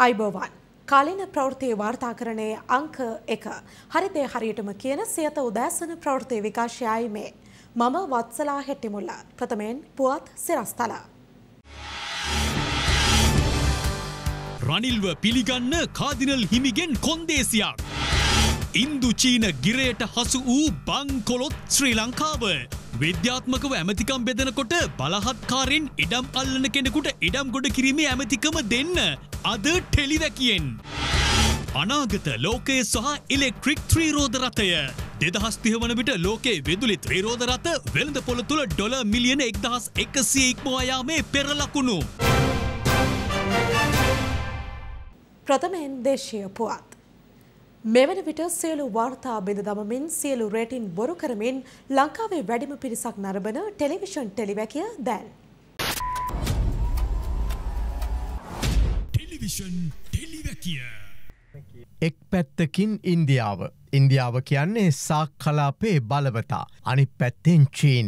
අයිබෝවන් කාලීන ප්‍රවෘත්ති වාර්තාකරණයේ අංක 1 හරිතේ හරියටම කියන සියත උදෑසන ප්‍රවෘත්ති විකාශයයි මේ මම වත්සලා හෙට්ටිමුල්ල ප්‍රථමයෙන් පුවත් සිරස්තල රනිල්ව පිළිගන්න කාදිනල් හිමිගෙන් කොන්දේසියක් ඉන්දු චීන ගිරයට හසු වූ බංකොලොත් ශ්‍රී ලංකාව විද්‍යාත්මකව ඇමතිකම් බෙදනකොට බලහත්කාරයෙන් ඉඩම් අල්ලන කෙනෙකුට ඉඩම් ගොඩ කිරීමේ ඇමතිකම දෙන්න අද ටෙලිවැකියෙන් අනාගත ලෝකයේ සහ ඉලෙක්ට්‍රික් ත්‍රිරෝද රථය 2030 වන විට ලෝකයේ විදුලි ත්‍රිරෝද රථ වෙළඳ පොළ තුල ඩොලර් මිලියන 1100 ඉක්මවා යාමේ පෙර ලකුණු ප්‍රථමයෙන් දේශීය පුවත් මෙවන විට සියලු වාර්තා බෙද දමමින් සියලු රේටින් බොරු කරමින් ලංකාවේ වැඩිම පිරිසක් නරඹන ටෙලිවිෂන් ටෙලිවැකිය දැන් ටෙලිවිෂන් ටෙලිවැකිය එක් පැත්තකින් ඉන්දියාව කියන්නේ සාක් කලාපේ බලවතා අනිත් පැත්තෙන්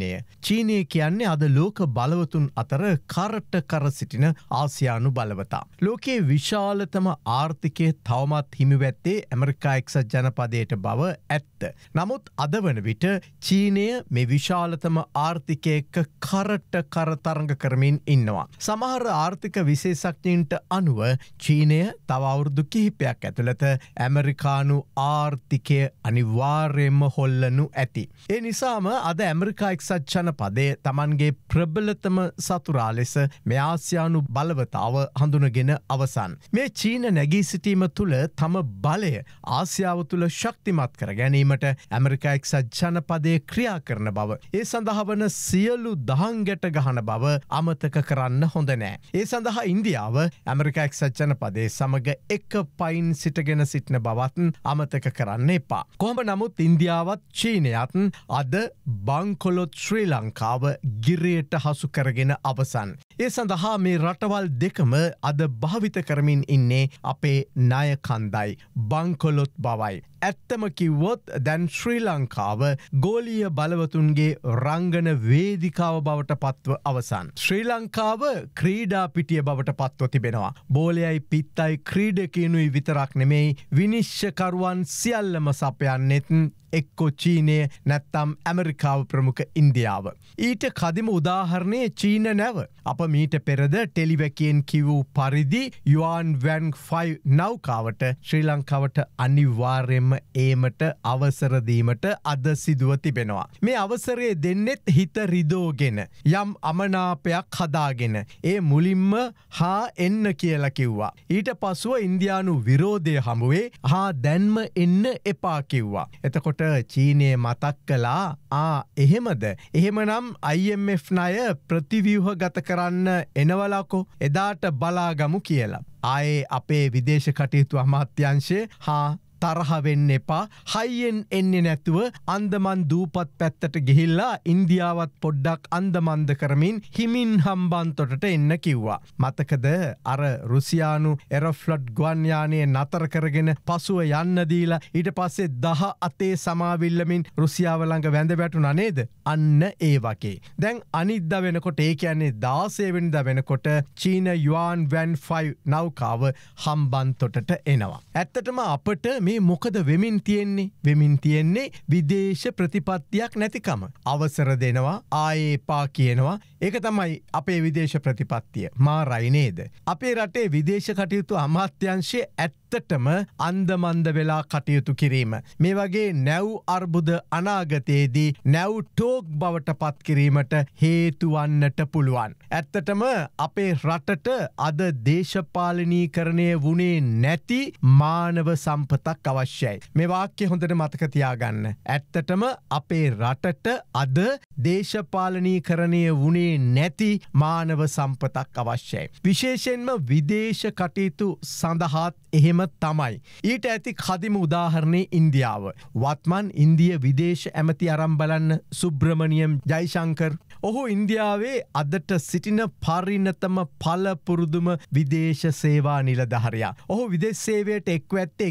චීනය කියන්නේ අද ලෝක බලවතුන් අතර කරට කර සිටින ආසියානු බලවතා ලෝකයේ විශාලතම ආර්ථිකය තවමත් හිමිවැත්තේ ඇමරිකා එක්සත් ජනපදයට බව ඇත්ත නමුත් අද වන විට චීනය මේ විශාලතම ආර්ථිකය එක්ක කරට කර තරඟ කරමින් ඉන්නවා සමහර ආර්ථික විශේෂඥයින්ට අනුව චීනය තව අවුරුදු කිහිපයක් ඇතුළත ඇමරිකානු ආර්ථිකය අනිවාර්යයෙන්ම හොල්ලනු ඇති. ඒ නිසාම අද ඇමරිකා එක්සත් ජනපදය තමන්ගේ ප්‍රබලතම සතුරා ලෙස මේ ආසියානු බලවතාව හඳුනගෙන අවසන්. මේ චීන නැගී සිටීම තුළ තම බලය ආසියාව තුළ ශක්තිමත් කර ගැනීමට ඇමරිකා එක්සත් ජනපදය ක්‍රියා කරන බව. ඒ සඳහා වන සියලු දහංගැට ගහන බව අමතක කරන්න හොඳ නෑ. ඒ සඳහා ඉන්දියාව ඇමරිකා එක්සත් ජනපදය සමග එක පයින් සිටගෙන සිටින බවත් අමතක කරන්න එපා. කොහොම නමුත් ඉන්දියාවත් චීනයත් අද බංකොලොත් ශ්‍රී ලංකාව ගිරයට හසු කරගෙන අවසන්. ඒ සඳහා මේ රටවල් දෙකම අද භාවිත කරමින් ඉන්නේ අපේ ණයකන්දයි බංකොලොත් බවයි. ඇත්තම කිව්වොත් දැන් ශ්‍රී ලංකාව ගෝලීය බලවතුන්ගේ රංගන වේදිකාව බවට පත්ව අවසන්. ශ්‍රී ලංකාව ක්‍රීඩා පිටිය බවට පත්ව තිබෙනවා. බෝලයයි පිත්තයි ක්‍රීඩකයනුයි විතරක් නෙමෙයි විනිශ්චයකරුවන් සියල්ලම සපයන්නෙත් එක්කො චීනය නැත්තම් ඇමරිකාව ප්‍රමුඛ ඉන්දියාව. ඊට කදිම උදාහරණය චීන නැව. අප මීට පෙරද ටෙලිවැකියෙන් කිවූ පරිදි යුවන් වැන් 5 නෞකාවට ශ්‍රී ලංකාවට අනිවාර්යයෙන්ම ඒමට අවසරදීමට අද සිදුව තිබෙනවා. මේ අවසරේ දෙන්නෙත් හිත රිදෝගෙන යම් අමනාපයක් හදාගෙන ඒ මුලින්ම හා එන්න කියලා කිව්වා. ඊට පසුව ඉන්දියානු විරෝධය හමුවේ හා දැන්ම එන්න එපා කිව්වා. එතකොට චීනය මතක් කළා එහෙමද එහෙමනම් IMF ණය ප්‍රතිව්‍යුහ ගත කරන්න එනවලකෝ එදාට බලාගමු කියලා. ආයේ අපේ විදේශ කටයුතු අමාත්‍යාංශය හා තරහ වෙන්න එපා හයියෙන් එන්නේ නැතුව අන්දමන් දූපත් පැත්තට ගිහිල්ලා ඉන්දියාවත් පොඩ්ඩක් අන්දමන්ද කරමින් හිමින් හම්බන්තොටට එන්න කිව්වා. මතකද අර රුසියානු එරොෆ්ලොට් ගුවන් යානය නතර කරගෙන පසුව යන්න දීලා ඊට පස්සේ 18 සමාවිල්ලමින් රුසියාව ළඟ වැඳ වැටුණා නේද? අන්න ඒ වගේ. දැන් අනිද්දා වෙනකොට ඒ කියන්නේ 16 වෙනිදා වෙනකොට චීන යුවන් වැන් 5 නෞකාව හම්බන්තොටට එනවා. ඇත්තටම අපට මේ මොකද වෙමින් තියෙන්නේ විදේශ ප්‍රතිපත්තියක් නැතිකම. අවසර දෙනවා ආයේ පා කියනවා. ඒක තමයි අපේ විදේශ ප්‍රතිපත්තිය. මාරයි නේද? අපේ රටේ විදේශ කටයුතු අමාත්‍යාංශය ඇත්තටම අන්දමන්ද වෙලා කටයුතු කිරීම. මේ වගේ නැව් අර්බුද අනාගතයේදී නැව් ටෝක් බවට පත් කිරීමට හේතු වන්නට පුළුවන්. ඇත්තටම අපේ රටට අද දේශපාලනීකරණය වුණේ නැති මානව සම්පතක් අවශ්‍යයි. මේ වාක්‍ය හොඳට මතක තියාගන්න. ඇත්තටම අපේ රටට අද දේශපාලනීකරණය වුණේ නැති මානව සම්පතක් අවශ්‍යයි. විශේෂයෙන්ම විදේශ කටයුතු සඳහාත් එහෙම තමයි. ඊට ඇති කදිම උදාහරණේ ඉන්දියාව. වත්මන් ඉන්දිය විදේශ ඇමති අරන් බලන්න සුබ්‍රමණියම් ජයශංකර් ඔහු ඉන්දියාවේ අදට සිටින පරිණතම පළපුරුදුම විදේශ සේවා නිලධාරියා. ඔහු විදේශ සේවයට එක්ව ඇත්තේ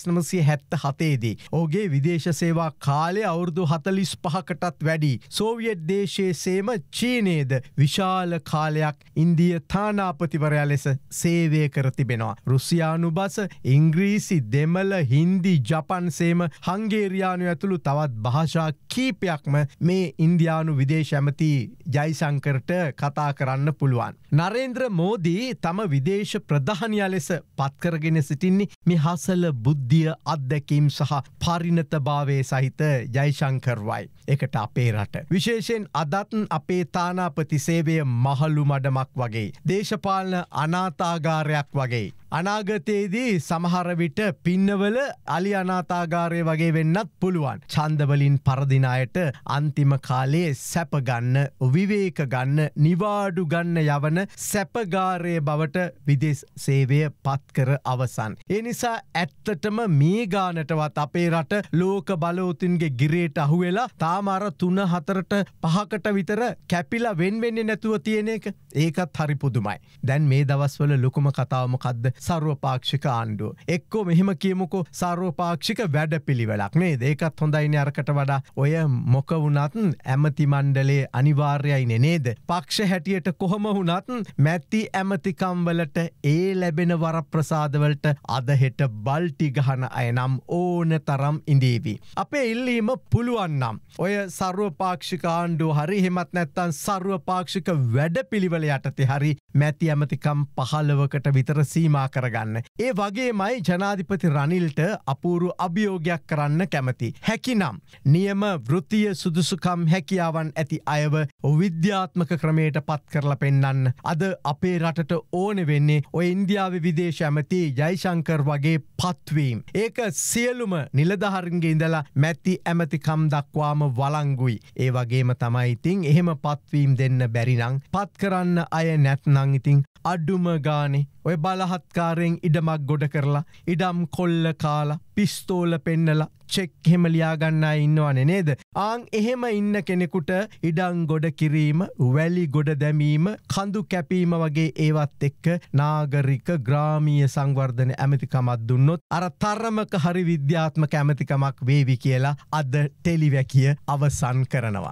1977 දී. ඔහුගේ විදේශ සේවා කාලය අවුරුදු 45කටත් වැඩි. සෝවියට් දේශයේ සේම චීනයේද විශාල කාලයක් ඉන්දිය තානාපතිවරයා ලෙස සේවය කර තිබෙනවා. රුසියානු බස, ඉංග්‍රීසි, දෙමළ, හින්දි, ජපන් සේම හංගේරියානු ඇතුළු තවත් භාෂා කීපයක්ම මේ ඉන්දියානු විදේශ ඇමති ජයශංකරට කතා කරන්න පුළුවන්. නරේන්ද්‍ර මෝදී තම විදේශ ප්‍රධානියා ලෙස පත්කරගෙන සිටින්නේ මේ හසල බුද්ධිය, අත්දැකීම් සහ පරිණතභාවයේ සහිත ජයශංකර්වයි. එකට අපේ රට. විශේෂයෙන් අදත් අපේ තානාපති සේවය මහලු මඩමක් වගේ. දේශපාලන අනාථාගාරයක් වගේ. අනාගතයේදී සමහර විට පින්නවල අලි අනාථාගාරය වගේ වෙන්නත් පුළුවන්. ඡන්දවලින් පරදින අයට අන්තිම කාලයේ සැප ගන්න, විවේක ගන්න, නිවාඩු ගන්න යවන සැපගාරයේ බවට විදේශ සේවය පත්කර අවසන්. ඒ නිසා ඇත්තටම මේ ගානටවත් අපේ රට ලෝක බලවතුන්ගේ ගිරේට අහුවෙලා තාම අර 3-4ට 5කට විතර කැපිලා වෙන් වෙන්නේ නැතුව තියෙන එක. ඒකත් හරි පුදුමයි. දැන් මේ දවස්වල ලොකුම කතාව මොකද්ද? සර්වපාක්ෂික ආණ්ඩුව. එක්කෝ මෙහෙම කියමුකෝ සර්වපාක්ෂික වැඩපිළිවෙලක් නේද? ඒකත් හොඳයිනේ අරකට වඩා. ඔය මොක වුණත් ඇමති මණ්ඩලයේ අනිවාර්යයිනේ නේද? පක්ෂ හැටියට කොහොම වුණත් මැති ඇමතිකම් වලට ඒ ලැබෙන වරප්‍රසාද වලට අද හෙට බල්ටි ගහන අය නම් ඕන තරම් ඉඳීවි. අපේ ඉල්ලීම පුළුවන් නම් ඔය සර්වපාක්ෂික ආණ්ඩුව හරි එහෙමත් නැත්නම් සර්වපාක්ෂික වැඩපිළිවෙල යටතේ හරි මැති ඇමතිකම් 15කට විතර සීමා කරගන්න. ඒ වගේමයි ජනාධිපති රනිල්ට අපූරු අභියෝගයක් කරන්න කැමති. හැකිනම් නියම වෘත්තීය සුදුසුකම් හැකියාවන් ඇති අයව විද්‍යාත්මක ක්‍රමයට පත් කරලා පෙන්නන්න. අද අපේ රටට ඕන වෙන්නේ ඔය ඉන්දියාවේ විදේශ ඇමති ජයශංකර් වගේ පත්වීම්. ඒක සියලුම නිලධාරීන්ගේ ඉඳලා මැති ඇමතිකම් දක්වාම වළංගුයි. ඒ වගේම තමයි ඉතින් එහෙම පත්වීම් දෙන්න බැරි නම් පත් කරන්න අය නැත්නම් ඉතින් අඩුම ගානේ ඔය බලහත්කාරයෙන් ඉඩමක් ගොඩ කරලා ඉඩම් කොල්ල කාලා පිස්තෝල පෙන්නලා චෙක් එහෙම ලියා ගන්න අය ඉන්නවනේ නේද? ආන් එහෙම ඉන්න කෙනෙකුට ඉඩම් ගොඩ කිරීම, වැලි ගොඩ දැමීම, කඳු කැපීම වගේ ඒවත් එක්ක නාගරික ග්‍රාමීය සංවර්ධන ඇමතිකමක් දුන්නොත් අර තරමක හරි විද්‍යාත්මක ඇමතිකමක් වේවි කියලා අද ටෙලිවැකිය අවසන් කරනවා.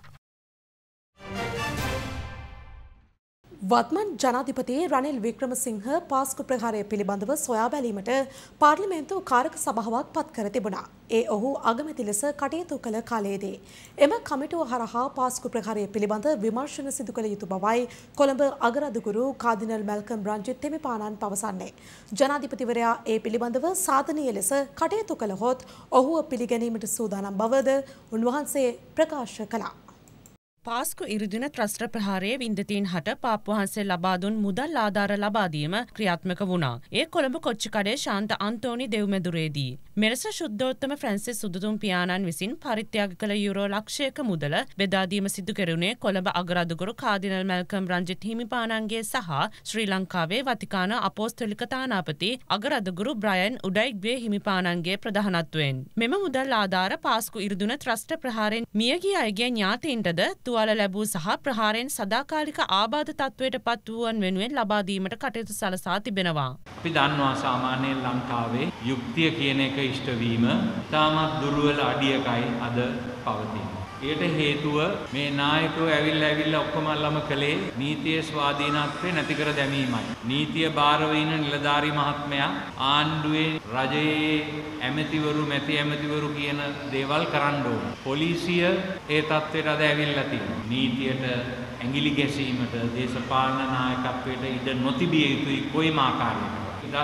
වත්මන් ජනාධිපති රනිල් වික්‍රමසිංහ පාස්කු ප්‍රහාරය පිළිබඳව සොයා බැලීමට පාර්ලිමේන්තු කාරක සභාවක් පත් කර තිබුණා. ඒ ඔහු අගමැති ලෙස කටයුතු කළ කාලයේදී එම කමිටුව හරහා පාස්කු ප්‍රහාරය පිළිබඳ විමර්ශන සිදු කළ යුතු බවයි කොළඹ අගරදුගුරු කාදිනල් මැල්කම් රංජිත් තෙමිපාණන් පවසන්නේ. ජනාධිපතිවරයා ඒ පිළිබඳව සාධනීය ලෙස කටයුතු කළහොත් ඔහුව පිළිගැනීමට සූදානම් බවද උන්වහන්සේ ප්‍රකාශ කළා. පාස්කු ඉරුදින ත්‍රස්ත්‍ර ප්‍රහාරයේ වින්දතීන් හට පාප් වහන්සේ ලබා දුන් මුදල් ආධාර ලබා දීම ක්‍රියාත්මක වුණා. ඒ කොළඹ කොච්චිකඩේ ශාන්ත අන්තෝනි දෙව්මැදුරේදී. මෙලෙස ශුද්ධෝත්තම ෆ්‍රැන්සිස් සුදුතුම් පියාණන් විසින් පරිත්‍යාග කළ යුරෝ ලක්ෂයක මුදල බෙදා දීම සිදු කෙරුණේ කොළඹ අගරදුගුරු කාදිනල් මැල්කම් රංජිත් හිමිපාණන්ගේ සහ ශ්‍රී ලංකාවේ වතිකාන අපෝස්තලික තානාපති අගරදුගුරු බ්‍රයන් උඩයිග්වේ හිමිපාණන්ගේ ප්‍රධානත්වයෙන්. මෙම මුදල් ආධාර පාස්කු ඉරුදින ත්‍රස්ත්‍ර ප්‍රහාරයෙන් මියගිය අයගේ ඥාතීන්ටද තුවාල ලැබූ සහ ප්‍රහාරයෙන් සදාකාලික ආබාධ තත්වයට පත් වූවන් වෙනුවෙන් ලබා දීමට කටයුතු සලසා තිබෙනවා. අපි දන්නවා සාමාන්‍යයෙන් ලංකාවේ යුක්තිය කියන එක ඉෂ්ට වීම තාමත් දුර්වල අඩියකයි අද පවතින. ඊට හේතුව මේ නායකයෝ ඇවිල්ලා ඔක්කොමල්ලම කළේ නීතියේ ස්වාධීනත්වය නැති කර දැමීමයි. නීතිය බාරව ඉන්න නිලධාරි මහත්මයා ආණ්ඩුවේ රජයේ ඇමතිවරු මැති ඇමතිවරු කියන දේවල් කරන්න ඕන. පොලිසිය ඒ තත්ත්වයට අද ඇවිල්ලා තියෙනවා. නීතියට ඇඟිලි ගැසීමට දේශපාලන නායකත්වයට ඉඩ නොතිබිය යුතුයි කොයිම ආකාරයකට.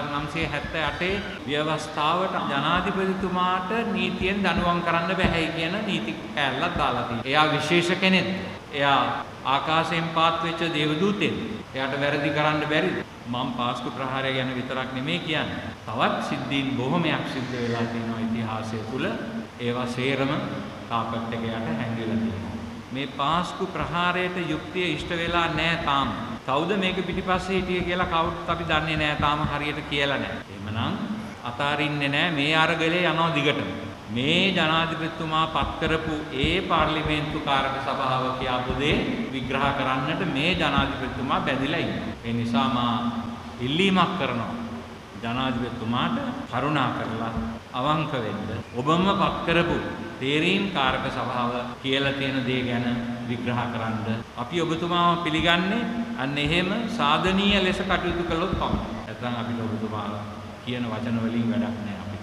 1978 ව්‍යවස්ථාවට ජනාධිපතිතුමාට නීතියෙන් දඬුවම් කරන්න බැහැයි කියන නීති කැලලක් දාලා තියෙනවා. එයා විශේෂ කෙනෙක්. එයා ආකාශයෙන් පාත් වෙච්ච දේවදූතෙක්. එයාට වැරදි කරන්න බැරිද? මම පාස්කු ප්‍රහාරය ගැන විතරක් නෙමෙයි කියන්නේ. තවත් සිද්ධීන් බොහොමයක් සිද්ධ වෙලා තියෙනවා ඉතිහාසය තුල. ඒවා සේරම කාපට් එක යට හැංගිලා තියෙනවා. මේ පාස්කු ප්‍රහාරයට යුක්තිය ඉෂ්ට වෙලා නැහැ තාම. කවුද මේක පිටිපස්සේ හිටියේ කියලා කවුරුත් අපි දන්නේ නැහැ තාම හරියට කියලා නැහැ. එහෙමනම් අතාරින්නේ නැහැ මේ අරගලේ යනවා දිගටම. මේ ජනාධිපතිතුමා පත් කරපු ඒ පාර්ලිමේන්තු කාරක සභාව කියපු දේ විග්‍රහ කරන්නට මේ ජනාධිපතිතුමා බැඳිලා ඉන්නවා. ඒ නිසා මා ඉල්ලීමක් කරනවා ජනාධිපතිතුමාට කරුණා කරලා අවංක වෙන්න. ඔබම පත් කරපු තේරීම් කාරක සභාව කියලා තියෙන දේ ගැන විග්‍රහ කරන්න. අපි ඔබතුමාව පිළිගන්නේ අන්න එහෙම සාධනීය ලෙස කටයුතු කළොත් පමණයි. නැත්නම් අපිට ඔබතුමාලා කියන වචන වලින් වැඩක් නැහැ අපිට.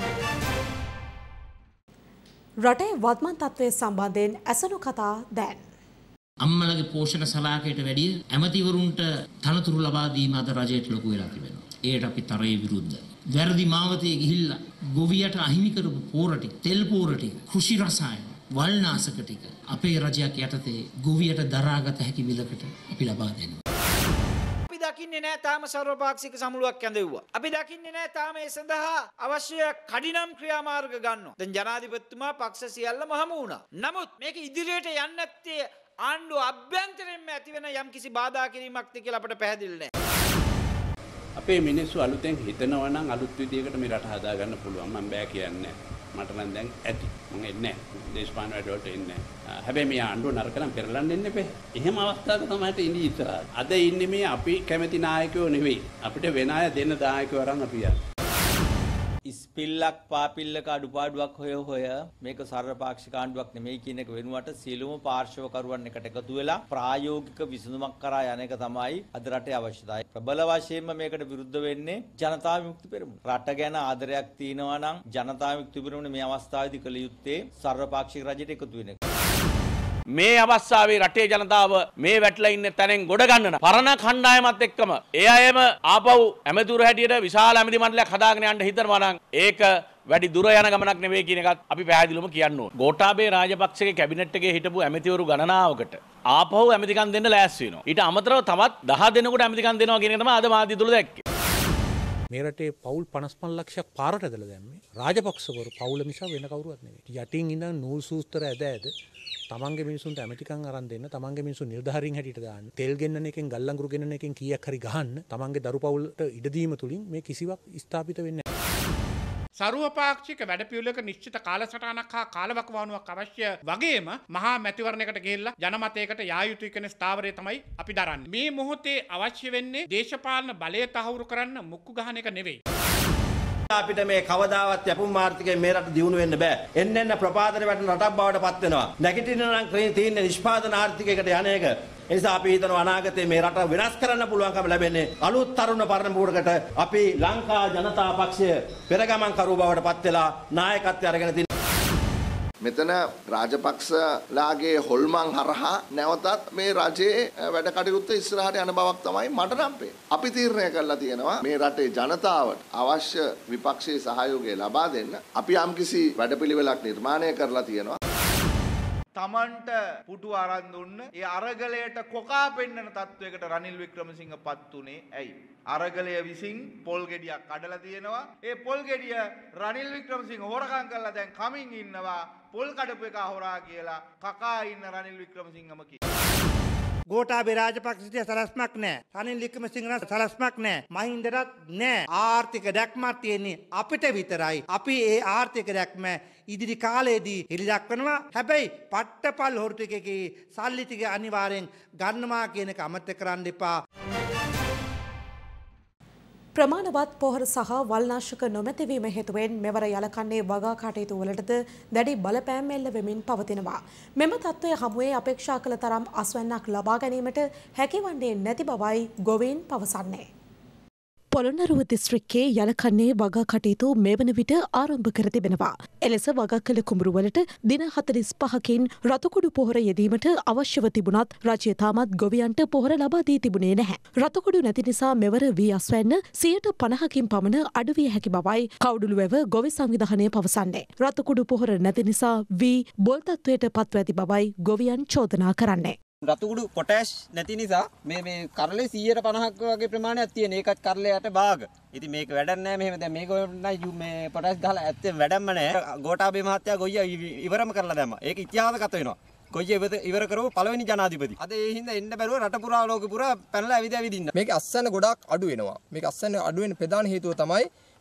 රටේ වත්මන් තත්ත්වය සම්බන්ධයෙන් ඇසණු කතා දැන්. අම්මලගේ පෝෂණ සලාකයට වැඩිය ඇමතිවරුන්ට තනතුරු ලබා දීම අද රජයට ලොකු වෙලා තිබෙනවා. ඒකට අපි තරයේ විරුද්ධයි. වැරදි මාවතේ ගිහිල්ලා ගොවියට අහිමි කරපු පෝර ටික, තෙල් පෝර ටික, කෘෂි රසායන, වල්නාශක ටික අපේ රජයක් යටතේ ගොවියට දරාගත හැකි මිලකට අපි ලබා දෙනවා. අපි දකින්නේ නැහැ තාම සර්වපාක්ෂික සමුළුවක් ඇඳෙව්වා. අපි දකින්නේ නැහැ තාම ඒ සඳහා අවශ්‍ය කඩිනම් ක්‍රියාමාර්ග ගන්නවා. දැන් ජනාධිපතිතුමා පක්ෂ සියල්ලම හමු වුණා. නමුත් මේක ඉදිරියට යන්නේ නැත්තේ ආණ්ඩුව අභ්‍යන්තරයෙන්ම ඇතිවෙන යම්කිසි බාධා කිරීමක්ද කියලා අපට පැහැදිලි නැහැ. අපේ මිනිස්සු අලුතෙන් හිතනවා නම් අලුත් විදියකට මේ රට හදාගන්න පුළුවන්. මම බෑ කියන්නේ මට නම් දැන් ඇති. මම එන්නේ නැහැ. දේශපාලන වැඩවලට එන්නේ නැහැ. හැබැයි මේ ආණ්ඩුව නරක නම් පෙරලන්න එන්න එපේ. එහෙම අවස්ථාවක තමයි ඉන්නේ ඉස්සරහ. අද ඉන්නේ මේ අපි කැමති නායකයෝ නෙවෙයි. අපිට වෙන අය දෙන්න නායකයෝ අරන් අපි යන්නේ. ඉස්පිල්ලක් පාපිල්ලක අඩුපාඩුවක් හොය මේක සර්වපාක්ෂික ආණ්ඩුවක් නෙමෙයි කියන එක වෙනුවට සියලුම පාර්ශවකරුවන් එකට එකතු වෙලා ප්‍රායෝගික විසඳුමක් කරා යන එක තමයි අද රටේ අවශ්‍යතාවය. ප්‍රබල වශයෙන්ම මේකට විරුද්ධ වෙන්නේ ජනතා විමුක්ති පෙරමුණ. රට ගැන ආදරයක් තියෙනවා නම් ජනතා විමුක්ති පෙරමුණ මේ අවස්ථාවේදී කළ යුත්තේ සර්වපාක්ෂික රජයට එකතු වෙන එක. මේ අවස්ථාවේ රටේ ජනතාව මේ වැටලා ඉන්න තැනෙන් ගොඩ ගන්නන පරණ කණ්ඩායමත් එක්කම ඒ අයම ආපහු ඇමතිවරු හැටියට විශාල ඇමති මණ්ඩලයක් හදාගෙන යන්න හිතනවා නම් ඒක වැඩි දුර යන ගමනක් නෙවෙයි කියන එකත් අපි පැහැදිලිවම කියන්න ඕන. ගෝඨාභය රාජපක්ෂගේ කැබිනට් එකේ හිටපු ඇමතිවරු ගණනාවකට ආපහු ඇමතිකම් දෙන්න ලෑස්ති වෙනවා. ඊට අමතරව තවත් 10 දෙනෙකුට ඇමතිකම් දෙනවා කියන එක තමයි අද මාධ්‍ය තුල දැක්කේ. මේ රටේ පවුල් 55 ලක්ෂයක් පාරට ඇදලා දැම්මේ රාජපක්ෂවරු පවුල මිසා වෙන කවුරුවත් නෙවෙයි. යටින් ඉඳන් නූල් සූස්තර ඇද තමන්ගේ මිනිසුන්ට ඇමතිකම් අරන් දෙන්න, තමන්ගේ මිනිසු නිලධාරීන් හැටියට දාන්න, තෙල් ගෙන්නන එකෙන් ගල්ලංගුරු ගෙන්නන එකෙන් කීයක් හරි ගහන්න, තමන්ගේ දරු පවුලට ඉඩ දීම තුලින් මේ කිසිවක් ස්ථාපිත වෙන්නේ නැහැ. සර්වපාක්ෂික වැඩපිළිවෙලක නිශ්චිත කාලසටහනක් හා කාලවකවානුවක් අවශ්‍ය වගේම මහා මැතිවරණයකට ගිහිල්ලා ජනමතයකට යා යුතුයි කියන ස්ථාවරය තමයි අපි දරන්නේ. මේ මොහොතේ අවශ්‍ය වෙන්නේ දේශපාලන බලය තහවුරු කරන්න මුක්කු ගහන එක නෙවෙයි. අපිට මේ කවදාවත් යැපුම් ආර්ථිකයෙන් මේ රට දියුණු වෙන්න බෑ. එන්න ප්‍රපාතන වැටෙන රටක් බවට පත් වෙනවා. නැගිටිනවා නම් තියෙන නිෂ්පාදන ආර්ථිකයකට යන එක. ඒ නිසා අපි හිතනවා අනාගතේ මේ රට වෙනස් කරන්න පුළුවන්කම ලැබෙන්නේ අලුත් තරුණ පරණපුරකට අපි ලංකා ජනතා පක්ෂය පෙරගමන් කරුව බවට පත් වෙලා නායකත්වය අරගෙන තියෙනවා. මෙතන රාජපක්ෂලාගේ හොල්මන් හරහා නැවතත් මේ රජයේ වැඩ කටයුත්ත ඉස්සරහට යන බවක් තමයි මට නම් පේන්නේ. අපි තීරණය කරලා තියෙනවා මේ රටේ ජනතාවට අවශ්‍ය විපක්ෂයේ සහයෝගය ලබා දෙන්න අපි යම්කිසි වැඩපිළිවෙලක් නිර්මාණය කරලා තියෙනවා. තමන්ට පුටු අරන් දුන්න ඒ අරගලයට කොකා පෙන්නන තත්වයකට රනිල් වික්‍රමසිංහ පත් උනේ ඇයි? අරගලය විසින් පොල් ගෙඩියක් කඩලා තියෙනවා. ඒ පොල් ගෙඩිය රනිල් වික්‍රමසිංහ හොරකම් කරලා දැන් කමින් ඉන්නවා. පොල් කඩපු එක හොරා කියලා කකා ඉන්න රනිල් වික්‍රමසිංහම ගෝඨාභය රාජපක්ෂට සලස්මක් නැහැ. රනිල් වික්‍රමසිංහට සලස්මක් නැහැ. මහින්දටත් නැහැ. ආර්ථික දැක්මක් තියෙන්නේ අපිට විතරයි. අපි ඒ ආර්ථික දැක්ම ඉදිරි කාලයේදී හෙළි දක්වනවා. හැබැයි පට්ටපල් හොරු ටිකේ සල්ලි ටික අනිවාර්යෙන් ගන්නවා කියන එක අමතක කරන්න එපා. ප්‍රමාණවත් පොහොර සහ වල්නාශක නොමැතිවීම හේතුවෙන් මෙවර යලකන්නේ වගා කටයුතු වලටද දැඩි බලපෑම් එල්ල වෙමින් පවතිනවා. මෙම තත්ත්වය හමුවේ අපේක්ෂා කළ තරම් අස්වැන්නක් ලබා ගැනීමට හැකිවන්නේ නැති බවයි ගොවීන් පවසන්නේ. පොළොන්නරුව දිස්ත්‍රික්කයේ යලකන්නේ වගා කටයුතු මේ වන විට ආරම්භ කර තිබෙනවා. එලෙස වගා කළ කුඹුරුවලට දින 45කින් රතුකුඩු පොහොර යෙදීමට අවශ්‍යව තිබුණත් රජය තාමත් ගොවියන්ට පොහොර ලබා දී තිබුණේ නැහැ. රතුකුඩු නැති නිසා මෙවර වී අස්වැන්න 50%කින් පමණ අඩු විය හැකි බවයි කවුඩුළු වැව ගොවි සංවිධානය පවසන්නේ. රතුකුඩු පොහොර නැති නිසා වී බොල් තත්වයට පත්ව ඇති බවයි ගොවියන් චෝදනා කරන්නේ. රතුකුඩු පොටෑෂ් නැති නිසා මේ කරලේ 150ක් වගේ ප්‍රමාණයක් තියෙන. ඒකත් කරලයට භාග. ඉතින් මේක වැඩක් නැහැ මෙහෙම. දැන් මේක මේ පොටෑෂ් ගහලා ඇත්තෙන් වැඩක්ම නැහැ. ගෝඨාභය මහත්තයා ගොයියා ඉවරම කරලා දැම්මා. ඒක ඉතිහාසගත වෙනවා. ගොයියා ඉවර කරපු පළවෙනි ජනාධිපති. අද ඒ හින්දා එන්න බැරුව රට පුරා ලෝකෙ පුරා පැනලා ඇවිදින්න. මේක අස්සන්න ගොඩාක් අඩු වෙනවා. මේක අස්සන්න අඩු වෙන ප්‍රධාන හේතුව තමයි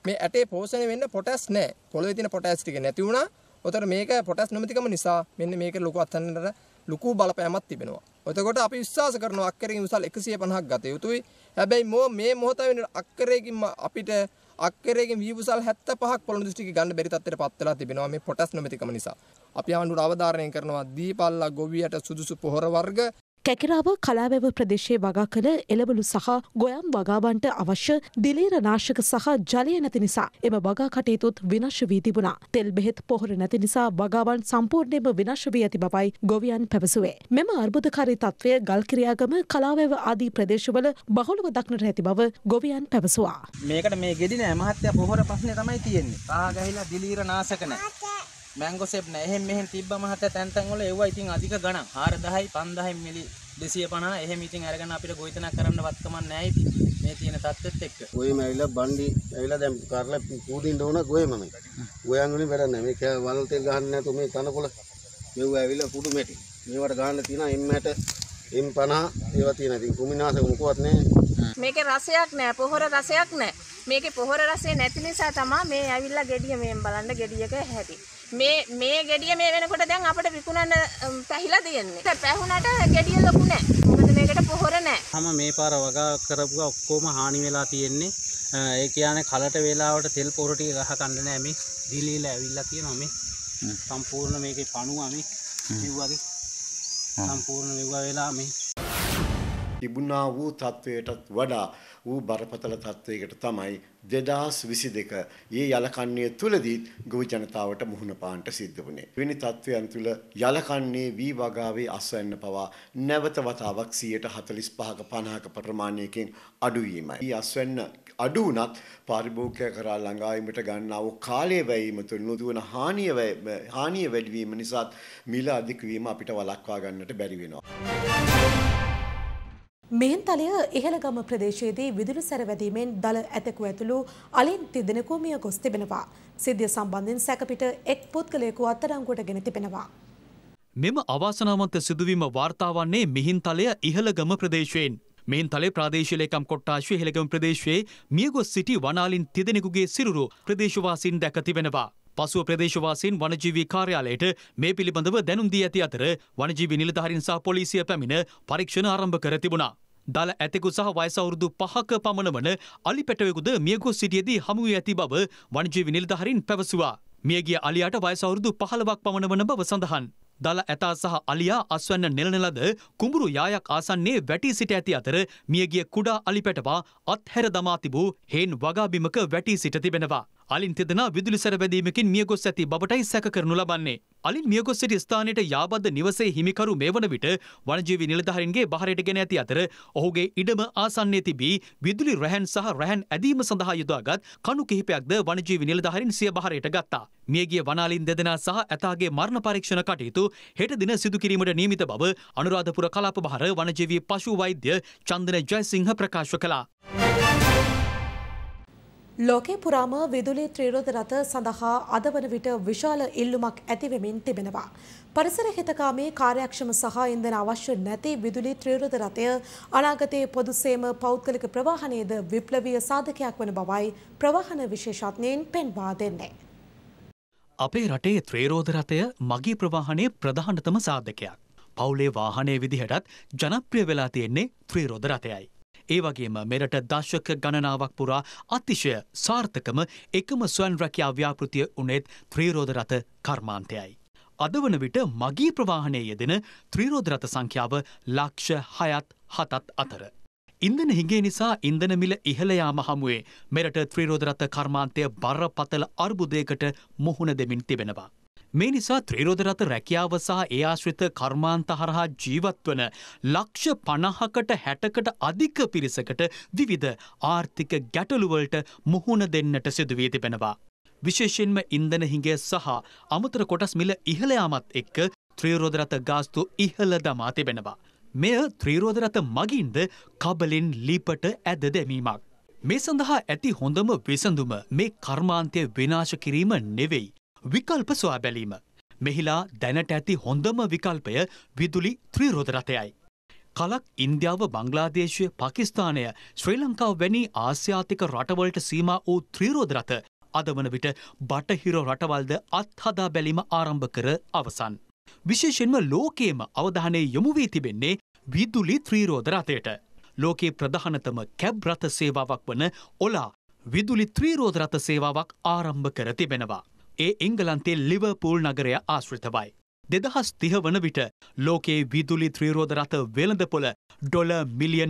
මේ ඇටේ පෝෂණය වෙන්න පොටෑස් නැහැ. පොළොවේ තියෙන පොටෑස් ටික නැති වුණා. උතර මේක පොටෑස් නොමැතිකම නිසා මෙන්න මේක ලොකු අත්හරින්නට ලොකු බලපෑමක් තිබෙනවා. එතකොට අපි විශ්වාස කරනවා අක්කරයකින් විසල් 150ක් ගත යුතුයි. හැබැයි මේ මොහොත වෙන අක්කරයකින් අපිට අක්කරයකින් වීවුසල් 75ක් පොළොන්නරු දිස්ත්‍රික්කේ ගන්න බැරි තත්ත්වයට පත් වෙලා තිබෙනවා මේ පොටෑස් නොමැතිකම නිසා. අපි ආණ්ඩුවට අවධාරණය කරනවා දීපල්ලා ගොවියට සුදුසු පොහොර වර්ග කැකිරාව කලාවැව ප්‍රදේශයේ වගා කළ එළවලු සහ ගොයම් වගාවන්ට අවශ්‍ය දිලීර නාශක සහ ජලය නැති නිසා එම වගා කටයුතුත් විනාශ වී තිබුණා. තෙල් බෙහෙත් පොහොර නැති නිසා වගාවන් සම්පූර්ණයෙන්ම විනාශ වී ඇති බවයි ගොවියන් පැවසුවේ. මෙම අර්බුදකාරී තත්ත්වය ගල්කිරියාගම කලාවැව ආදී ප්‍රදේශවල බහුලව දක්නට ඇති බව ගොවියන් පැවසුවා. මේකට මේ ගෙඩි නෑ මහත්තයා පොහොර ප්‍රශ්නේ තමයි තියෙන්නේ. කහ ගහිලා දිලීර නාශක නෑ. මැංගෝ සෙප් නෑ. එහෙන් මෙහෙන් තිබ්බ මහත්තයා තැන් තැන් වල ඒවා ඉතින් අධික ගණන් 4000යි 5000යි මිලි 250 එහෙම ඉතින් අරගෙන අපිට ගොවිතැනක් කරන්න වත්කමක් නැහැ ඉතින් මේ තියෙන තත්ත්වෙත් එක්ක. ගොයම ඇවිල්ලා බණ්ඩි ඇවිල්ලා දැන් කරලා පූදින්න ඕන ගොයමමයි. ගොයන් වලින් වැඩක් නැහැ. මේක වල තෙල් ගහන්න නැතු මේ තනකොළ මෙව ඇවිල්ලා කුඩු මැටි. මේවට ගහන්න තියෙනවා M60 M50 ඒවා තියෙනවා. ඉතින් කුමිනාසක මොකවත් නැහැ. මේකේ රසයක් නැහැ. පොහොර රසයක් නැහැ. මේකේ පොහොර රසය නැති නිසා තමයි මේ ඇවිල්ලා ගෙඩිය මේන් බලන්න ගෙඩියක හැටි. මේ ගෙඩිය මේ වෙනකොට දැන් අපිට විකුණන්න පැහිලා තියෙන්නේ. පැහුණට ගෙඩිය ලොකු නැහැ. මොකද මේකට පොහොර නැහැ. හැම මේ පාර වගා කරපුවා ඔක්කොම හානි වෙලා තියෙන්නේ. ඒ කියන්නේ කලට වේලාවට තෙල් පොහොර ටික ගහ ගන්න නැහැ මේ. දිලීලා ඇවිල්ලා තියෙනවා මේ. සම්පූර්ණ මේකේ පණුවා මේ. මෙව්වගේ. සම්පූර්ණ මෙව්වා වෙලා මේ. තිබුණා වූ තත්වයටත් වඩා වූ බරපතල තත්වයකට තමයි 2022 ඒ යලකන්නේ තුලදී ගොවි ජනතාවට මුහුණ පාන්නට සිද්ධ වුණේ. වෙනි තත්වයන් තුල යලකන්නේ වී වගාවේ අස්වැන්න පවා නැවත වතාවක් 45ක 50ක ප්‍රමාණයකින් අඩු වීමයි. මේ අස්වැන්න අඩු වුණත් පාරිභෝගිකයා කරා ළඟාවීමට ගන්නා වූ කාලය වැයීම තුළ නොදුවන හානිය වැඩි වීම නිසා මිල අධික වීම අපිට වළක්වා ගන්නට බැරි වෙනවා. මෙහෙන්තලය ඉහළගම ප්‍රදේශයේදී විදුලි සැරවැදීමෙන් දල ඇතෙකු ඇතුළු අලින් තිදෙනෙකු මිය ගොස් තිබෙනවා. සිද්ධිය සම්බන්ධයෙන් සැකපිට එක් පුද්ගලයෙකු අත්අඩංගුවට ගෙන තිබෙනවා. මෙම අවාසනාවන්ත සිදුවීම වාර්තා වන්නේ මිහින්තලය ඉහළගම ප්‍රදේශයෙන්. මිහින්තලේ ප්‍රාදේශීය ලේකම් කොට්ටාශයේ ඉහළගම ප්‍රදේශයේ මියගොස් සිටි වනාලින් තිදෙනෙකුගේ සිරුරු ප්‍රදේශවාසීන් දැක තිබෙනවා. පසුව ප්‍රදේශවාසීන් වනජීවී කාර්යාලයට මේ පිළිබඳව දැනුම් දී ඇති අතර වනජීවී නිලධාරීන් සහ පොලිසිය පැමිණ පරීක්ෂණ ආරම්භ කර තිබුණා. දල ඇතෙකු සහ වයස අවුරුදු 5ක පමණ වන අලි පැටවෙකුද මියගොස් සිටියේදී හමු වී ඇති බව වනජීවී නිලධාරීන් පැවසුවා. මියගිය අලියාට වයස අවුරුදු 15ක් පමණ වන බව සඳහන්. දල ඇතා සහ අලියා අස්වැන්න නෙළන ලද කුඹුරු යායක් ආසන්නයේ වැටී සිට ඇති අතර මියගිය කුඩා අලි පැටවා අත්හැර දමා තිබූ හේන් වගා බිමක වැටී සිට තිබෙනවා. අලින් තිදෙනා විදුලි සැරවැදීමකින් මියගොස් ඇති බවටයි සැක කරනු ලබන්නේ. අලින් මියගොස් සිටි ස්ථානයට යාබද්ද නිවසේ හිමිකරු මේ වන විට වනජීවී නිලධාරීන්ගේ බහරයට ගෙන ඇති අතර ඔහුගේ ඉඩම ආසන්නයේ තිබී විදුලි රැහැන් සහ රැහැන් ඇදීම සඳහා යොදාගත් කණු කිහිපයක්ද වනජීවී නිලධාරීන් සිය බහරයට ගත්තා. මියගිය වනාලින් දෙදෙනා සහ ඇතාගේ මරණ පරීක්ෂණ කටයුතු හෙට දින සිදු කිරීමට නියමිත බව අනුරාධපුර කලාප බහර වනජීවී පශු වෛද්‍ය චන්දන ජයසිංහ ප්‍රකාශ කළා. ලෝකේ පුරාම විදුලි ත්‍රිරෝද රථ සඳහා අද වන විට විශාල ඉල්ලුමක් ඇතිවෙමින් තිබෙනවා. පරිසර හිතකාමී කාර්යක්ෂම සහ ඉන්ධන අවශ්‍ය නැති විදුලි ත්‍රිරෝද රථය අනාගතයේ පොදු සේම පෞද්ගලික ප්‍රවාහනයේද විප්ලවීය සාධකයක් වන බවයි ප්‍රවාහන විශේෂඥයින් පෙන්වා දෙන්නේ. අපේ රටේ ත්‍රිරෝද රථය මගී ප්‍රවාහනයේ ප්‍රධානතම සාධකයක්. පවුලේ වාහනයේ විදිහටත් ජනප්‍රිය වෙලා තියෙන්නේ ත්‍රිරෝද රථයයි. ඒ වගේම මෙරට දශක ගණනාවක් පුරා අතිශය සාර්ථකම එකම ස්වයං රැකියා ව්‍යාපෘතිය උනේත් ත්‍රිරෝද රථ කර්මාන්තයයි. අද වන විට මගී ප්‍රවාහනයේ යෙදෙන ත්‍රිරෝද රථ සංඛ්‍යාව ලක්ෂ 6-7 අතර. ඉන්ධන හිඟේ නිසා ඉන්ධන මිල ඉහළ යාම හමුවේ මෙරට ත්‍රිරෝද රථ කර්මාන්තය බරපතල අර්බුදයකට මුහුණ දෙමින් තිබෙනවා. මේ නිසා ත්‍රිරෝද රථ රැකියාව සහ ඒ ආශ්‍රිත කර්මාන්ත හරහා ජීවත් වන ලක්ෂ 50කට 60කට අධික පිරිසකට විවිධ ආර්ථික ගැටලුවලට මුහුණ දෙන්නට සිදු වී තිබෙනවා. විශේෂයෙන්ම ඉන්ධන හිඟය සහ අමතර කොටස් මිල ඉහළ යාමත් එක්ක ත්‍රිරෝද රථ ගාස්තු ඉහළ දමා තිබෙනවා. මෙය ත්‍රිරෝද රථ මගින්ද කබලින් ලීපට ඇද දැමීමක්. මේ සඳහා ඇති හොඳම විසඳුම මේ කර්මාන්තය විනාශ කිරීම නෙවෙයි. විකල්ප සොයා බැලීම. මෙහිලා දැනට ඇති හොඳම විකල්පය විදුලි ත්‍රිරෝද රථයයි. කලක් ඉන්දියාව බංග්ලාදේශය පාකිස්තානය ශ්‍රී ලංකාව වැනි ආසියාතික රටවලට සීමා වූ ත්‍රිරෝද රථ අද වන විට බටහිර රටවල්ද අත්හදා බැලීම ආරම්භ කර අවසන්. විශේෂයෙන්ම ලෝකයේම අවධානය යොමු වී තිබෙන්නේ විදුලි ත්‍රිරෝද රථයට. ලෝකයේ ප්‍රධානතම කැබ් රථ සේවාවක් වන ඔලා විදුලි ත්‍රිරෝද රථ සේවාවක් ආරම්භ කර තිබෙනවා. ඒ එංගලන්තයේ ලිවර්පූල් නගරය ආශ්‍රිතවයි. 2030 වන විට ලෝකයේ විදුලි ත්‍රිරෝද රථ වෙළඳපොළ ඩොලර් මිලියන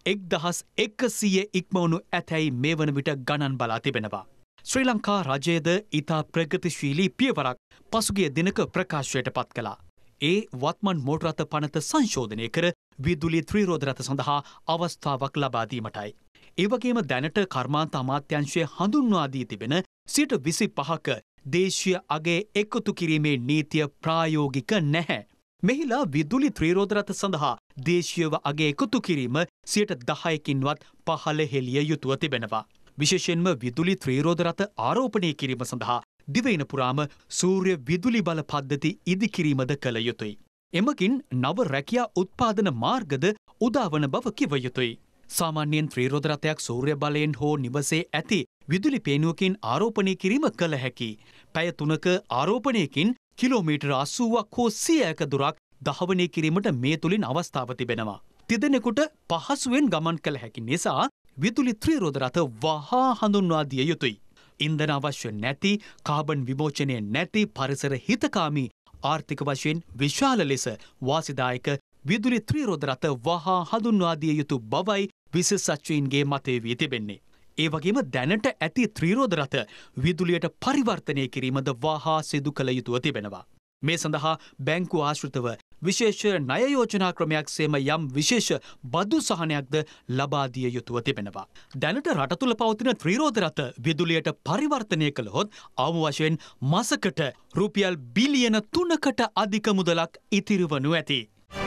1100 ඉක්මවනු ඇතැයි මේ වන විට ගණන් බලා තිබෙනවා. ශ්‍රී ලංකා රජයද ඉතා ප්‍රගතිශීලී පියවරක් පසුගිය දිනක ප්‍රකාශයට පත් කළා. ඒ වත්මන් මෝටර රථ පනත සංශෝධනය කර විදුලි ත්‍රිරෝද රථ සඳහා අවස්ථාවක් ලබා දීමටයි. ඒ වගේම දැනට කර්මාන්ත අමාත්‍යාංශය හඳුන්වා දී තිබෙන 25%ක දේශීය අගය එකතු කිරීමේ නීතිය ප්‍රායෝගික නැහැ. මෙහිලා විදුලි ත්‍රිරෝද රථ සඳහා දේශීයව අගය එකතු කිරීම 10%කින්වත් පහළ හෙළිය යුතුව තිබෙනවා. විශේෂයෙන්ම විදුලි ත්‍රිරෝද රථ ආරෝපණය කිරීම සඳහා දිවයින පුරාම සූර්ය විදුලි බල පද්ධති ඉදිකිරීමද කළ යුතුයි. එමකින් නව රැකියා උත්පාදන මාර්ගද උදාවන බව කිව යුතුයි. සාමාන්‍යයෙන් ත්‍රිරෝද රථයක් සූර්ය බලයෙන් හෝ නිවසේ ඇති විදුලි පේනුවකින් ආරෝපණය කිරීම කළ හැකි. පැය 3ක ආරෝපණයකින් කිලෝමීටර් 80ක් හෝ 100ක දුරක් දහවනය කිරීමට මේ තුලින් අවස්ථාව තිබෙනවා. තිදෙනෙකුට පහසුවෙන් ගමන් කළ හැකි නිසා විදුලි ත්‍රිරෝද රථ වහා හඳුන්වා දිය යුතුයි. ඉන්ධන අවශ්‍ය නැති, කාබන් විමෝචනය නැති, පරිසර හිතකාමී, ආර්ථික වශයෙන් විශාල ලෙස වාසිදායක විදුලි ත්‍රිරෝද රථ වහා හඳුන්වා දිය යුතු බවයි විශේෂඥයින්ගේ මතය වී තිබෙන්නේ. ඒ වගේම දැනට ඇති ත්‍රිරෝද රථ විදුලියට පරිවර්තනය කිරීමද වහා සිදු කළ යුතුව තිබෙනවා. මේ සඳහා බැංකු ආශ්‍රිතව විශේෂ ණය යෝජනා ක්‍රමයක් සේම යම් විශේෂ බදු සහනයක්ද ලබා දිය යුතුව තිබෙනවා. දැනට රට තුළ පවතින ත්‍රිරෝද රථ විදුලියට පරිවර්තනය කළහොත් අවම වශයෙන් මාසකට රුපියල් බිලියන 3කට අධික මුදලක් ඉතිරි වනු ඇති.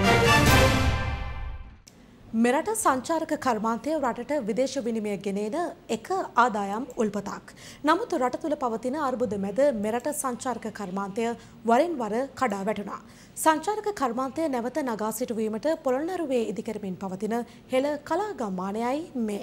මෙරට සංචාරක කර්මාන්තය රටට විදේශ විනිමය ගෙනෙන එක ආදායම් උල්පතක්. නමුත් රට තුළ පවතින අර්බුද මැද මෙරට සංචාරක කර්මාන්තය වරින් වර කඩා වැටුණා. සංචාරක කර්මාන්තය නැවත නගා සිටුවීමට පොළොන්නරුවේ ඉදිකරමින් පවතින හෙළ කලා ගම්මානයයි මේ.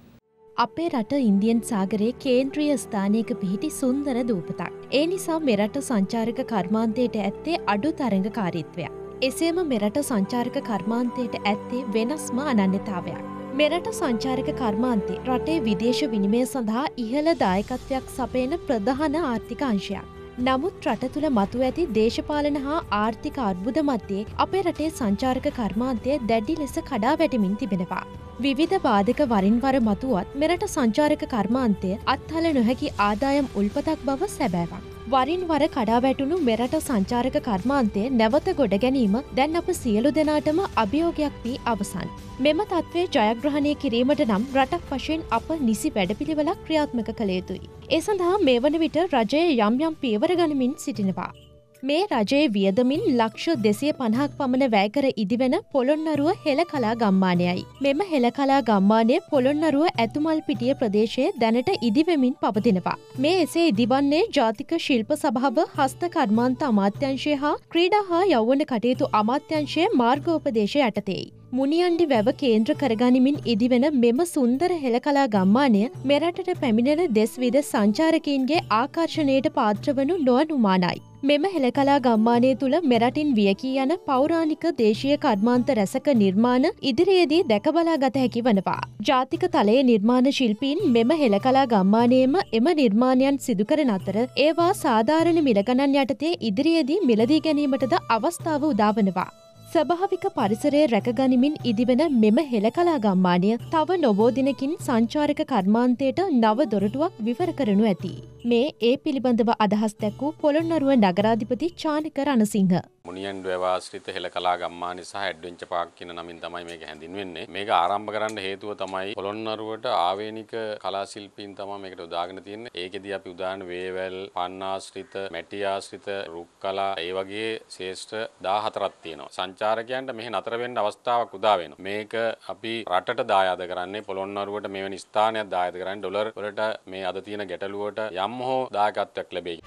අපේ රට ඉන්දියන් සාගරයේ කේන්ද්‍රීය ස්ථානයක පිහිටි සුන්දර දූපතක්. ඒ නිසා මෙරට සංචාරක කර්මාන්තයට ඇත්තේ අඩු තරඟකාරීත්වයක්. එසේම මෙරට සංචාරක කර්මාන්තයට ඇත්තේ වෙනස්ම අනන්‍යතාවයක්. මෙරට සංචාරක කර්මාන්තේ රටේ විදේශ විනිමය සඳහා ඉහළ දායකත්වයක් සපයන ප්‍රධාන ආර්ථික අංශයක්. නමුත් රට තුළ මතු ඇති දේශපාලන හා ආර්ථික අර්බුද මධ්‍යයේ අපේ රටේ සංචාරක කර්මාන්තය දැඩි ලෙස කඩා වැටෙමින් තිබෙනවා. විවිධ බාධක වරින් වර මතුවත් මෙරට සංචාරක කර්මාන්තය අත්හල නොහැකි ආදායම් උල්පතක් බව සැබෑවක්. වරින් වර කඩා වැටුණු මෙරට සංචාරක කර්මාන්තය නැවත ගොඩ ගැනීම දැන් අප සියලු දෙනාටම අභියෝගයක් වී අවසන්. මෙම තත්ත්වය ජයග්‍රහණය කිරීමට නම් රටක් වශයෙන් අප නිසි වැඩපිළිවෙලක් ක්‍රියාත්මක කළ යුතුයි. ඒ සඳහා මේ වන විට රජය යම් යම් පියවර ගනිමින් සිටිනවා. මේ රජයේ වියදමින් ලක්ෂ 250ක් පමණ වැය කර ඉදිවෙන පොළොන්නරුව හෙළ කලා ගම්මානයයි. මෙම හෙළ කලා ගම්මානය පොළොන්නරුව ඇතුමල් පිටිය ප්‍රදේශයේ දැනට ඉදිවෙමින් පවතිනවා. මේ එසේ ඉදිවන්නේ ජාතික ශිල්ප සභාව, හස්ත කර්මාන්ත අමාත්‍යංශය හා ක්‍රීඩා හා යෞවන කටයුතු අමාත්‍යංශය මාර්ගෝපදේශය යටතේයි. මුනියන්ඩි වැව කේන්ද්‍ර කරගනිමින් ඉදිවෙන මෙම සුන්දර හෙළ කලා ගම්මානය මෙරටට පැමිණෙන දෙස් විදෙස් සංචාරකයින්ගේ ආකර්ෂණයට පාත්‍රවනු නොඅනුමානයි. මෙම හෙළ කලා ගම්මානය තුළ මෙරටින් වියකී යන පෞරාණික දේශීය කර්මාන්ත රැසක නිර්මාණ ඉදිරියේදී දැකබලා ගත හැකි වනවා. ජාතික තලයේ නිර්මාණ ශිල්පීන් මෙම හෙළ කලා ගම්මානයේම එම නිර්මාණයන් සිදු කරන අතර ඒවා සාධාරණ මිල ගණන් යටතේ ඉදිරියේදී මිලදී ගැනීමටද අවස්ථාව උදාවනවා. ස්වභාවික පරිසරය රැකගනිමින් ඉදිවෙන මෙම හෙළ කලා ගම්මානය තව නොබෝ දිනකින් සංචාරක කර්මාන්තයට නව දොරටුවක් විවර කරනු ඇති. මේ ඒ පිළිබඳව අදහස් දැක්වූ පොළොන්නරුව නගරාධිපති චානක රණසිංහ. මුනියන් වැවාශ්‍රිත හෙළ කලා ගම්මානය සහ ඇඩ්වෙන්චර් පාක් කියන නමින් තමයි මේක හැඳින්වෙන්නේ. මේක ආරම්භ කරන්න හේතුව තමයි පොළොන්නරුවට ආවේනික කලා ශිල්පීන් තමයි මේකට උදාගෙන තියෙන්නේ. ඒකෙදී අපි උදාහරණ වේවැල්, පන්නාශ්‍රිත, මැටි ආශ්‍රිත, රුක් කලා, ඒ වගේ ශේෂ්ත්‍ර 14ක් තියෙනවා. සංචාරකයන්ට මෙහි නතර වෙන්න අවස්ථාවක් උදා වෙනවා. මේක අපි රටට දායාද කරන්නේ පොළොන්නරුවට මෙවැනි ස්ථානයක් දායාද කරන්නේ ඩොලර් වලට මේ අද තියෙන ගැටලුවට යම් හෝ දායකත්වයක් ලැබෙයි.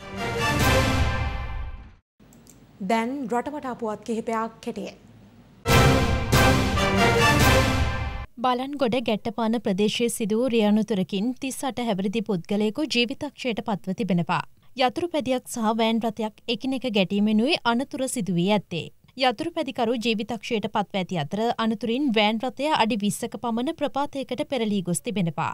දැන් රටවටා පුවත් කිහිපයක් කෙටියෙන්. බලන්ගොඩ ගැට්ටපාන ප්‍රදේශයේ සිදු වූ රියනුතුරකින් 38 හැවිරිදි පුද්ගලයෙකු ජීවිතක්ෂයට පත්ව තිබෙනවා. යතුරු පැදියක් සහ වෑන් රථයක් එකිනෙක ගැටීමෙනුයි අනතුර සිදු වී ඇත්තේ. යතුරු පැදිකරු ජීවිතක්ෂයට පත්ව ඇති අතර අනතුරින් වෑන් රථය අඩි 20ක පමණ ප්‍රපාතයකට පෙරලී ගොස් තිබෙනවා.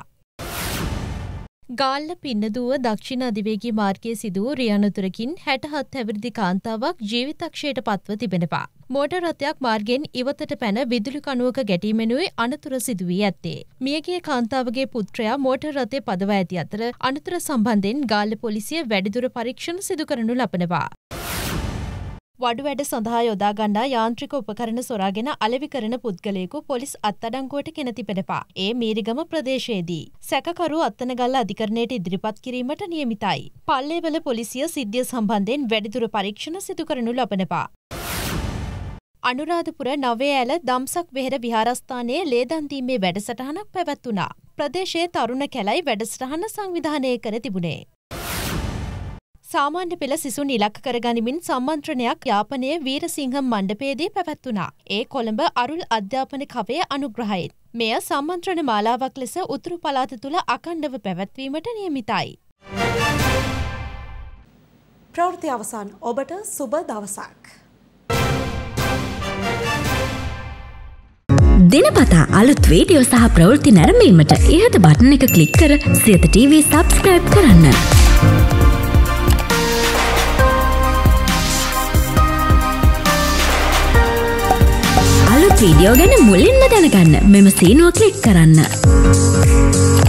ගාල්ල පින්නදුව දක්ෂිණ අධිවේගී මාර්ගයේ සිදු වූ රියනුතුරකින් 67 හැවිරිදි කාන්තාවක් ජීවිතක්ෂයට පත්ව තිබෙනවා. මෝටර් රථයක් මාර්ගයෙන් ඉවතට පැන විදුලි කණුවක ගැටීමෙනුයි අනතුර සිදු වී ඇත්තේ. මියගිය කාන්තාවගේ පුත්‍රයා මෝටර් රථය පදවා ඇති අතර අනතුර සම්බන්ධයෙන් ගාල්ල පොලිසිය වැඩිදුර පරීක්ෂණ සිදු කරනු ලබනවා. වඩු වැඩ සඳහා යොදා ගන්නා යාන්ත්‍රික උපකරණ සොරාගෙන අලෙවි කරන පුද්ගලයෙකු පොලිස් අත්අඩංගුවට ගෙන තිබෙනවා. ඒ මීරිගම ප්‍රදේශයේදී. සැකකරු අත්තනගල්ල අධිකරණයට ඉදිරිපත් කිරීමට නියමිතයි. පල්ලේවල පොලිසිය සිද්ධිය සම්බන්ධයෙන් වැඩිදුර පරීක්ෂණ සිදු කරනු ලබනවා. අනුරාධපුර නවයේ ඇල දම්සක් වෙහෙර විහාරස්ථානයේ ලේදන් දීමේ වැඩසටහනක් පැවැත්වුණා. ප්‍රදේශයේ තරුණ කැලයි වැඩසටහන සංවිධානය කර තිබුණේ. සාමාන්‍ය පෙළ සිසුන් ඉලක්ක කරගනිමින් සම්මන්ත්‍රණයක් යාපනයේ වීරසිංහම් මණ්ඩපයේදී පැවැත්වුණා. ඒ කොළඹ අරුල් අධ්‍යාපන කවයේ අනුග්‍රහයෙන්. මෙය සම්මන්ත්‍රණ මාලාවක් ලෙස උතුරු පළාත තුළ අඛණ්ඩව පැවැත්වීමට නියමිතයි. ප්‍රවෘත්ති අවසන්. ඔබට සුබ දවසක්. දිනපතා අලුත් වීඩියෝ සහ ප්‍රවෘත්ති නැරඹීමට ඉහත බටන් එක ක්ලික් කර සියත TV සබ්ස්ක්‍රයිබ් කරන්න. අලුත් වීඩියෝ ගැන මුලින්ම දැනගන්න මෙම සීනුව ක්ලික් කරන්න.